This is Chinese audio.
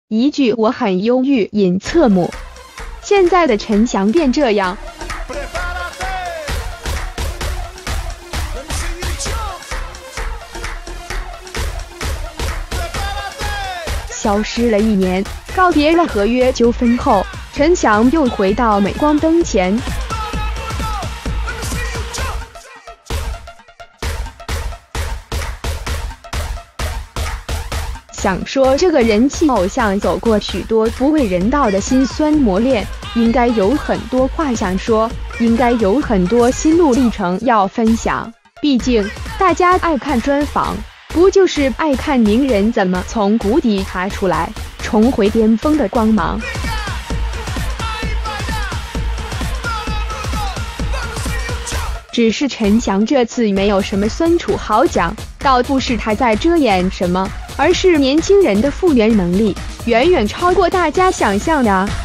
一句我很忧郁引侧目。现在的陈翔变这样。消失了1年，告别了合约纠纷后，陈翔又回到镁光灯前。想说这个人气偶像走过许多不为人道的辛酸磨练，应该有很多话想说，应该有很多心路历程要分享。毕竟大家爱看专访，不就是爱看名人怎么从谷底爬出来，重回巅峰的光芒？只是陈翔这次没有什么酸楚好讲，倒不是他在遮掩什么，而是年轻人的复原能力远远超过大家想象的。